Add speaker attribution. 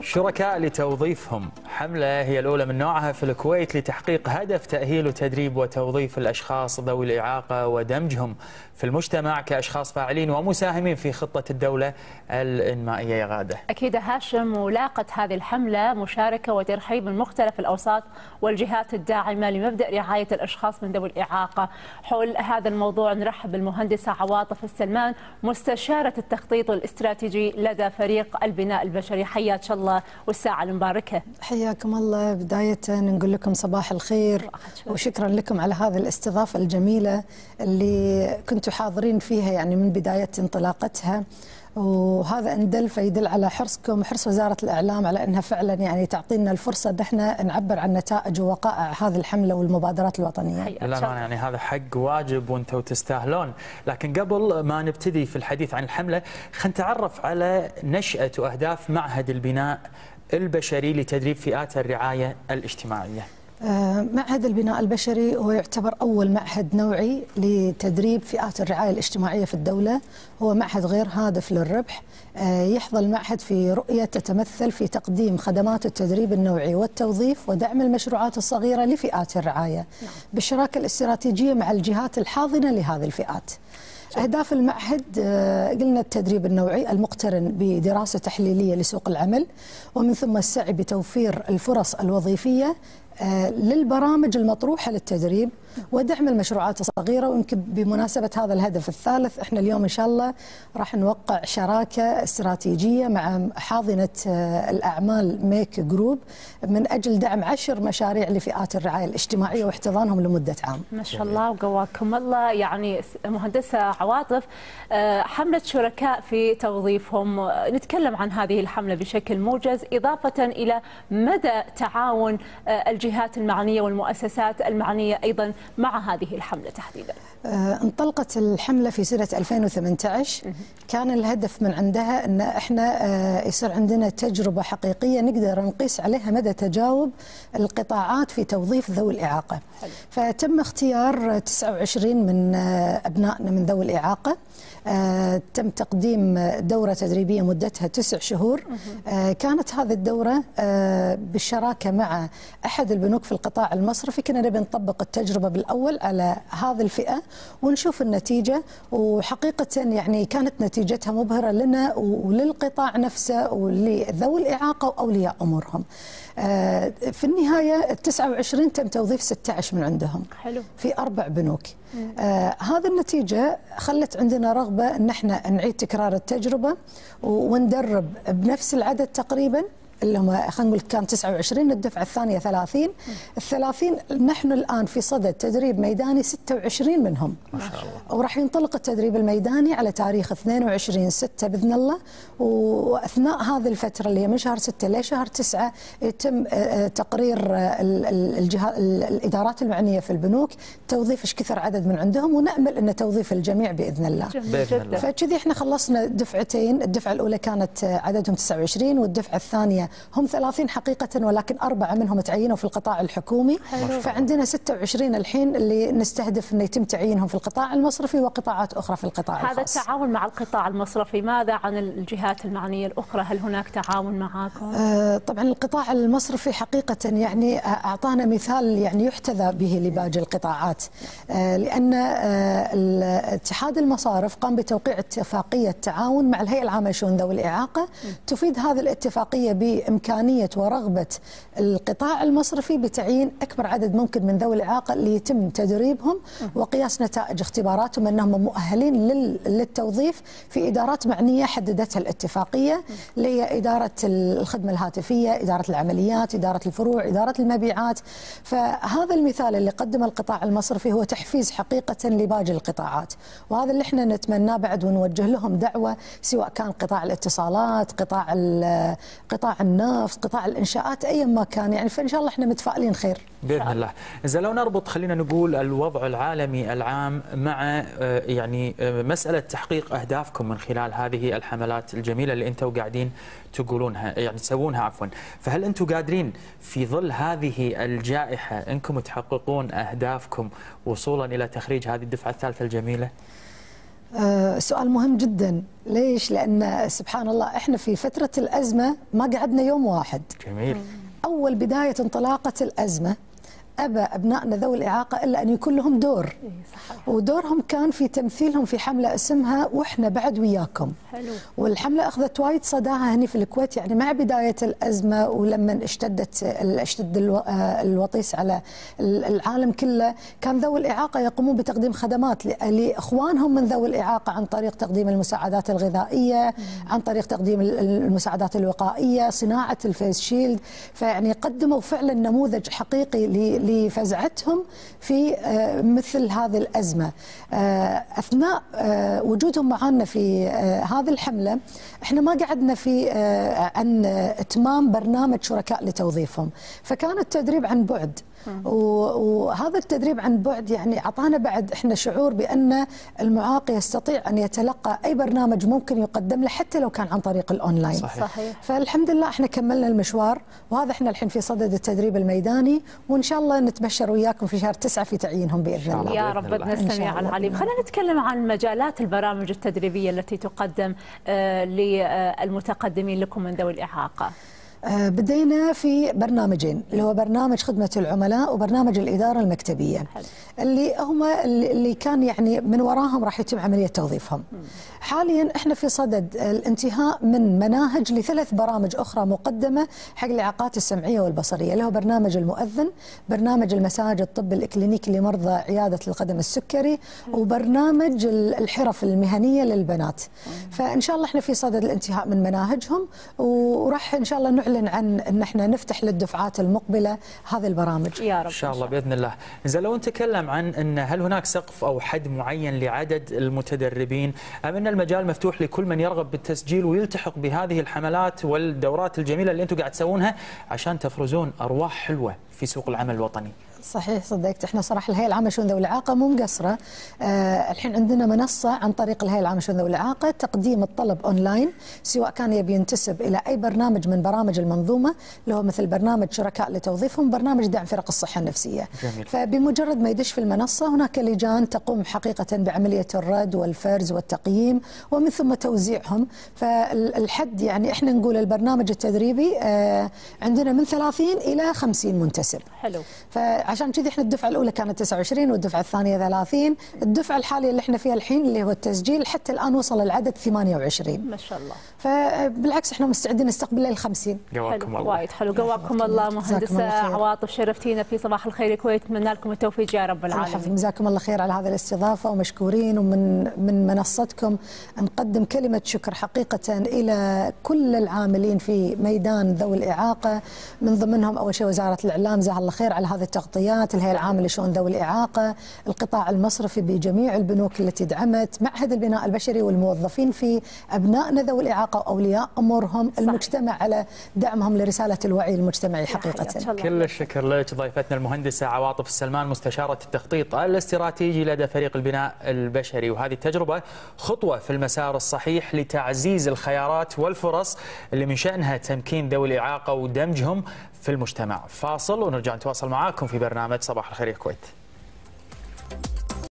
Speaker 1: شركاء لتوظيفهم. حملة هي الأولى من نوعها في الكويت لتحقيق هدف تأهيل وتدريب وتوظيف الأشخاص ذوي الإعاقة ودمجهم في المجتمع كأشخاص فاعلين ومساهمين في خطة الدولة الإنمائية. يا غادة.
Speaker 2: أكيد هاشم، ولاقت هذه الحملة مشاركة وترحيب من مختلف الأوساط والجهات الداعمة لمبدأ رعاية الأشخاص من ذوي الإعاقة. حول هذا الموضوع نرحب بالمهندسة عواطف السلمان، مستشارة التخطيط الاستراتيجي لدى فريق البناء البشري. حياك الله والساعة المباركة.
Speaker 3: حياكم الله. بداية نقول لكم صباح الخير وشكرا لكم على هذه الاستضافة الجميلة اللي كنتوا حاضرين فيها يعني من بداية انطلاقتها، وهذا إن دل فيدل على حرصكم وحرص وزارة الإعلام على أنها فعلا يعني تعطينا الفرصة أن احنا نعبر عن نتائج ووقائع هذه الحملة والمبادرات الوطنية.
Speaker 1: للأمانة يعني هذا حق واجب وانتم تستاهلون. لكن قبل ما نبتدي في الحديث عن الحملة خلينا نتعرف على نشأة وأهداف معهد البناء البشري لتدريب فئات الرعاية الاجتماعية.
Speaker 3: معهد البناء البشري هو يعتبر أول معهد نوعي لتدريب فئات الرعاية الاجتماعية في الدولة. هو معهد غير هادف للربح. يحظى المعهد في رؤية تتمثل في تقديم خدمات التدريب النوعي والتوظيف ودعم المشروعات الصغيرة لفئات الرعاية بالشراكة الاستراتيجية مع الجهات الحاضنة لهذه الفئات. أهداف المعهد قلنا التدريب النوعي المقترن بدراسة تحليلية لسوق العمل، ومن ثم السعي بتوفير الفرص الوظيفية للبرامج المطروحة للتدريب ودعم المشروعات الصغيرة. ويمكن بمناسبة هذا الهدف الثالث احنا اليوم إن شاء الله راح نوقع شراكة استراتيجية مع حاضنة الأعمال ميك جروب من أجل دعم 10 مشاريع لفئات الرعاية الاجتماعية واحتضانهم لمدة عام.
Speaker 2: ما شاء الله وقواكم الله. يعني مهندسة عواطف، حملة شركاء في توظيفهم، نتكلم عن هذه الحملة بشكل موجز إضافة إلى مدى تعاون الجهات المعنية والمؤسسات المعنية أيضا مع هذه الحملة تحديدا.
Speaker 3: انطلقت الحملة في سنة 2018. كان الهدف من عندها أن احنا يصير عندنا تجربة حقيقية نقدر نقيس عليها مدى تجاوب القطاعات في توظيف ذوي الإعاقة. فتم اختيار 29 من أبنائنا من ذوي الإعاقة. تم تقديم دورة تدريبية مدتها 9 شهور. كانت هذه الدورة بالشراكة مع أحد البنوك في القطاع المصرفي. كنا نبي نطبق التجربة بالأول على هذه الفئة ونشوف النتيجة، وحقيقة يعني كانت نتيجتها مبهرة لنا وللقطاع نفسه ولذوي الإعاقة وأولياء أمورهم. في النهاية 29 تم توظيف 16 من عندهم. حلو. في 4 بنوك. هذه النتيجة خلت عندنا رغبة أن احنا نعيد تكرار التجربة وندرب بنفس العدد تقريبا اللي هم خلينا نقول كان 29. الدفعة الثانية 30. ال30 نحن الآن في صدد تدريب ميداني 26 منهم. ما شاء الله. وراح ينطلق التدريب الميداني على تاريخ 22/6 بإذن الله. وأثناء هذه الفترة اللي هي من شهر 6 لشهر 9 يتم تقرير الجهات الإدارات المعنية في البنوك توظيف ايش كثر عدد من عندهم، ونأمل أن توظيف الجميع بإذن الله.
Speaker 2: جدا.
Speaker 3: فكذي احنا خلصنا دفعتين. الدفعة الأولى كانت عددهم 29 والدفعة الثانية هم 30 حقيقة، ولكن 4 منهم تعينوا في القطاع الحكومي. فعندنا 26 الحين اللي نستهدف أن يتم تعيينهم في القطاع المصرفي وقطاعات أخرى في القطاع الخاص.
Speaker 2: هذا التعاون مع القطاع المصرفي، ماذا عن الجهات المعنية الأخرى؟ هل هناك تعاون معاكم؟
Speaker 3: طبعا القطاع المصرفي حقيقة يعني أعطانا مثال يعني يحتذى به لباقي القطاعات. لأن اتحاد المصارف قام بتوقيع اتفاقية تعاون مع الهيئة العامة لشؤون ذوي الإعاقة. تفيد هذه الاتفاقية بإمكانية ورغبة القطاع المصرفي بتعيين أكبر عدد ممكن من ذوي الإعاقة ليتم تدريبهم وقياس نتائج اختباراتهم أنهم مؤهلين للتوظيف في إدارات معنية حددتها الاتفاقية، اللي هي إدارة الخدمة الهاتفية، إدارة العمليات، إدارة الفروع، إدارة المبيعات. فهذا المثال اللي قدم القطاع المصرفي هو تحفيز حقيقة لباقي القطاعات، وهذا اللي احنا نتمناه بعد ونوجه لهم دعوة، سواء كان قطاع الاتصالات، قطاع النفط، قطاع الإنشاءات، أي ما كان يعني. فإن شاء الله احنا متفائلين خير
Speaker 1: بإذن الله. إذا لو نربط خلينا نقول الوضع العالمي العام مع يعني مسألة تحقيق أهدافكم من خلال هذه الحملات الجميلة اللي أنتم قاعدين تقولونها يعني تسوونها عفوا، فهل أنتم قادرين في ظل هذه الجائحة أنكم تحققون أهدافكم وصولا إلى تخريج هذه الدفعة الثالثة الجميلة؟
Speaker 3: سؤال مهم جدا. ليش؟ لأن سبحان الله إحنا في فترة الأزمة ما قعدنا يوم واحد.
Speaker 1: جميل.
Speaker 3: أول بداية انطلاقة الأزمة أبى أبنائنا ذوي الإعاقة إلا أن يكون لهم دور، ودورهم كان في تمثيلهم في حملة اسمها وإحنا بعد وياكم.
Speaker 2: حلو.
Speaker 3: والحملة أخذت وايد صداها هني في الكويت، يعني مع بداية الأزمة ولما اشتد الوطيس على العالم كله، كان ذوي الإعاقة يقومون بتقديم خدمات لإخوانهم من ذوي الإعاقة عن طريق تقديم المساعدات الغذائية، عن طريق تقديم المساعدات الوقائية، صناعة الفيس شيلد. فيعني قدموا فعلا نموذج حقيقي لفزعتهم في مثل هذه الأزمة. أثناء وجودهم معنا في هذه الحملة احنا ما قعدنا في عن إتمام برنامج شركاء لتوظيفهم، فكان التدريب عن بعد. وهذا التدريب عن بعد يعني أعطانا بعد إحنا شعور بأن المعاق يستطيع أن يتلقى أي برنامج ممكن يقدم له حتى لو كان عن طريق الأونلاين.
Speaker 2: صحيح.
Speaker 3: فالحمد لله إحنا كملنا المشوار، وهذا إحنا الحين في صدد التدريب الميداني، وإن شاء الله نتبشر وياكم في شهر 9 في تعيينهم بإذن الله.
Speaker 2: يا رب بدنا السميع العليم. خلينا نتكلم عن مجالات البرامج التدريبية التي تقدم للمتقدمين لكم من ذوي الإعاقة.
Speaker 3: بدينا في برنامجين، اللي هو برنامج خدمة العملاء وبرنامج الإدارة المكتبية. حلو. اللي كان يعني من وراهم راح يتم عملية توظيفهم. حاليا احنا في صدد الانتهاء من مناهج ل3 برامج أخرى مقدمة حق الإعاقات السمعية والبصرية، اللي هو برنامج المؤذن، برنامج المساج الطب الإكلينيكي لمرضى عيادة القدم السكري، وبرنامج الحرف المهنية للبنات. فإن شاء الله احنا في صدد الانتهاء من مناهجهم، وراح إن شاء الله نعلن عن أن احنا نفتح للدفعات المقبلة هذه البرامج.
Speaker 2: يا رب
Speaker 1: إن شاء الله بإذن الله. زين، لو نتكلم عن أن هل هناك سقف أو حد معين لعدد المتدربين، أم أن المجال مفتوح لكل من يرغب بالتسجيل ويلتحق بهذه الحملات والدورات الجميلة اللي أنتم قاعد تسوونها عشان تفرزون أرواح حلوة في سوق العمل الوطني؟
Speaker 3: صحيح، صدقت. احنا صراحه الهيئه العامه لشؤون ذوي الاعاقه مو مقصره. الحين عندنا منصه عن طريق الهيئه العامه لشؤون ذوي الاعاقه تقديم الطلب اونلاين، سواء كان يبي ينتسب الى اي برنامج من برامج المنظومه، اللي هو مثل برنامج شركاء لتوظيفهم، برنامج دعم فرق الصحه النفسيه.
Speaker 1: جميل.
Speaker 3: فبمجرد ما يدش في المنصه هناك لجان تقوم حقيقه بعمليه الرد والفرز والتقييم ومن ثم توزيعهم. فالحد يعني احنا نقول البرنامج التدريبي عندنا من 30 الى 50 منتسب.
Speaker 2: حلو.
Speaker 3: عشان كذي احنا الدفعه الاولى كانت 29 والدفعه الثانيه 30، الدفعه الحاليه اللي احنا فيها الحين اللي هو التسجيل حتى الان وصل العدد 28.
Speaker 2: ما شاء الله.
Speaker 3: فبالعكس احنا مستعدين نستقبل ال 50.
Speaker 1: قواكم الله.
Speaker 2: وايد حلو. قواكم الله مهندسه عواطف، شرفتينا في صباح الخير الكويت، نتمنى لكم التوفيق يا رب العالمين.
Speaker 3: جزاكم الله خير على هذه الاستضافه، ومشكورين، ومن منصتكم نقدم كلمه شكر حقيقه الى كل العاملين في ميدان ذوي الاعاقه، من ضمنهم اول شيء وزاره الاعلام جزاها الله خير على هذه التغطيات، الهيئة العامة لشؤون ذوي الإعاقة، القطاع المصرفي بجميع البنوك التي دعمت، معهد البناء البشري والموظفين في أبنائنا ذوي الإعاقة وأولياء أمورهم، المجتمع على دعمهم لرسالة الوعي المجتمعي حقيقة.
Speaker 1: كل الشكر لك ضيفتنا المهندسة عواطف السلمان، مستشارة التخطيط الاستراتيجي لدى فريق البناء البشري. وهذه التجربة خطوة في المسار الصحيح لتعزيز الخيارات والفرص اللي من شأنها تمكين ذوي الإعاقة ودمجهم في المجتمع. فاصل ونرجع نتواصل معاكم في برنامج صباح الخير يا الكويت.